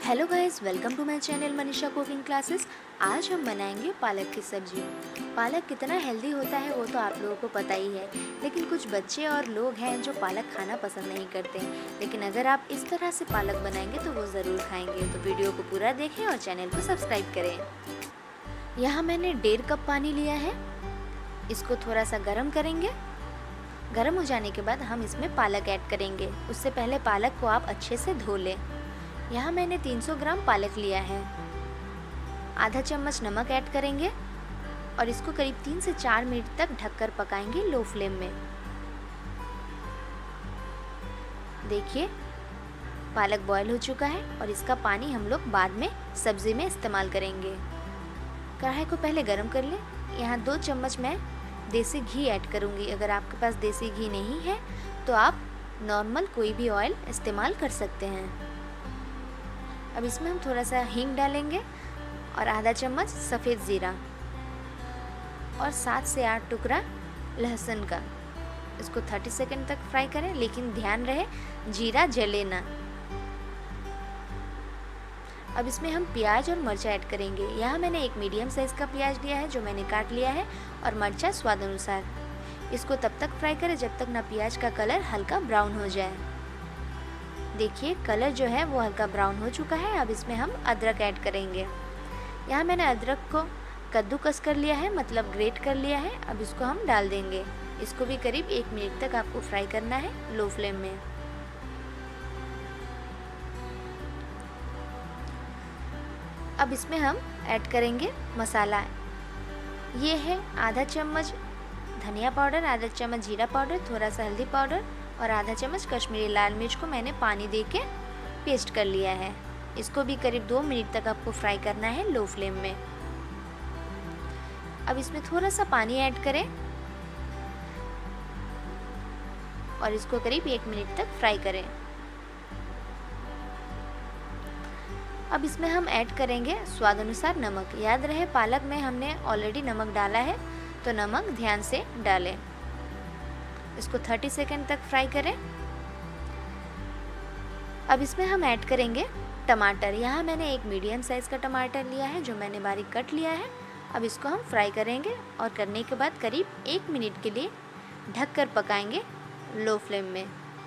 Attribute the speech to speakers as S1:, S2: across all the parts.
S1: Hello guys, welcome to my channel Manisha cooking classes. आज हम बनाएंगे पालक की सब्जी। पालक कितना हेल्दी होता है वो तो आप लोगों को पता ही है, लेकिन कुछ बच्चे और लोग हैं जो पालक खाना पसंद नहीं करते। लेकिन अगर आप इस तरह से पालक बनाएंगे तो वो ज़रूर खाएंगे। तो वीडियो को पूरा देखें और चैनल को सब्सक्राइब करें। यहाँ मैंने 1.5 कप पानी लिया है। इसको थोड़ा सा गर्म करेंगे। गर्म हो जाने के बाद हम इसमें पालक ऐड करेंगे। उससे पहले पालक को आप अच्छे से धो लें। यहाँ मैंने 300 ग्राम पालक लिया है। आधा चम्मच नमक ऐड करेंगे और इसको करीब 3 से 4 मिनट तक ढककर पकाएंगे लो फ्लेम में। देखिए पालक बॉयल हो चुका है और इसका पानी हम लोग बाद में सब्जी में इस्तेमाल करेंगे। कढ़ाई को पहले गरम कर लें। यहाँ 2 चम्मच मैं देसी घी ऐड करूँगी। अगर आपके पास देसी घी नहीं है तो आप नॉर्मल कोई भी ऑयल इस्तेमाल कर सकते हैं। अब इसमें हम थोड़ा सा हींग डालेंगे और आधा चम्मच सफ़ेद ज़ीरा और 7 से 8 टुकड़ा लहसुन का। इसको 30 सेकंड तक फ्राई करें, लेकिन ध्यान रहे जीरा जले ना। अब इसमें हम प्याज और मिर्चा ऐड करेंगे। यहाँ मैंने एक मीडियम साइज़ का प्याज लिया है जो मैंने काट लिया है, और मिर्चा स्वाद अनुसार। इसको तब तक फ्राई करें जब तक ना प्याज का कलर हल्का ब्राउन हो जाए। देखिए कलर जो है वो हल्का ब्राउन हो चुका है। अब इसमें हम अदरक ऐड करेंगे। यहाँ मैंने अदरक को कद्दूकस कर लिया है, मतलब ग्रेट कर लिया है। अब इसको हम डाल देंगे। इसको भी करीब 1 मिनट तक आपको फ्राई करना है लो फ्लेम में। अब इसमें हम ऐड करेंगे मसाला। ये है आधा चम्मच धनिया पाउडर, आधा चम्मच जीरा पाउडर, थोड़ा सा हल्दी पाउडर और आधा चम्मच कश्मीरी लाल मिर्च को मैंने पानी देके पेस्ट कर लिया है। इसको भी करीब 2 मिनट तक आपको फ्राई करना है लो फ्लेम में। अब इसमें थोड़ा सा पानी ऐड करें और इसको करीब 1 मिनट तक फ्राई करें। अब इसमें हम ऐड करेंगे स्वाद अनुसार नमक। याद रहे पालक में हमने ऑलरेडी नमक डाला है, तो नमक ध्यान से डालें। इसको 30 सेकंड तक फ्राई करें। अब इसमें हम ऐड करेंगे टमाटर। यहाँ मैंने एक मीडियम साइज़ का टमाटर लिया है जो मैंने बारीक कट लिया है। अब इसको हम फ्राई करेंगे और करने के बाद करीब 1 मिनट के लिए ढककर पकाएंगे लो फ्लेम में।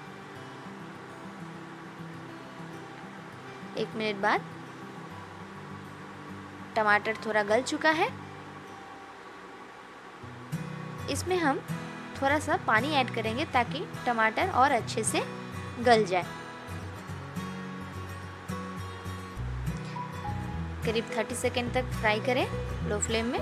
S1: 1 मिनट बाद टमाटर थोड़ा गल चुका है। इसमें हम थोड़ा सा पानी ऐड करेंगे ताकि टमाटर और अच्छे से गल जाए। करीब 30 सेकंड तक फ्राई करें लो फ्लेम में।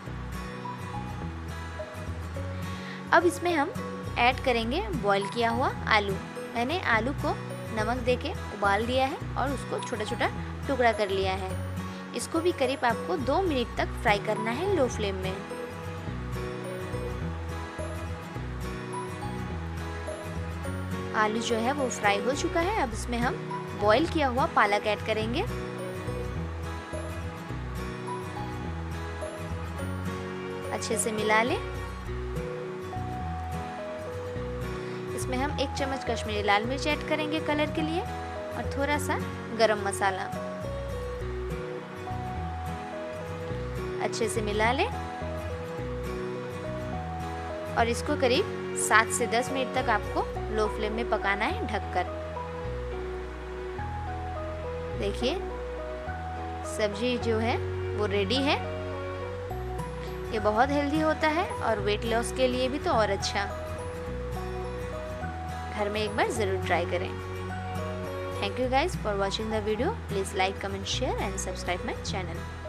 S1: अब इसमें हम ऐड करेंगे बॉईल किया हुआ आलू। मैंने आलू को नमक देके उबाल दिया है और उसको छोटा छोटा टुकड़ा कर लिया है। इसको भी करीब आपको 2 मिनट तक फ्राई करना है लो फ्लेम में। आलू जो है वो फ्राई हो चुका है। अब इसमें हम बॉईल किया हुआ पालक ऐड करेंगे। अच्छे से मिला लें। इसमें हम 1 चम्मच कश्मीरी लाल मिर्च ऐड करेंगे कलर के लिए, और थोड़ा सा गरम मसाला। अच्छे से मिला लें और इसको करीब 7 से 10 मिनट तक आपको लो फ्लेम में पकाना है ढककर। देखिए सब्जी जो है वो रेडी है। ये बहुत हेल्दी होता है और वेट लॉस के लिए भी तो और अच्छा। घर में एक बार ज़रूर ट्राई करें। Thank you guys for watching the video. Please like, comment, share and subscribe my channel.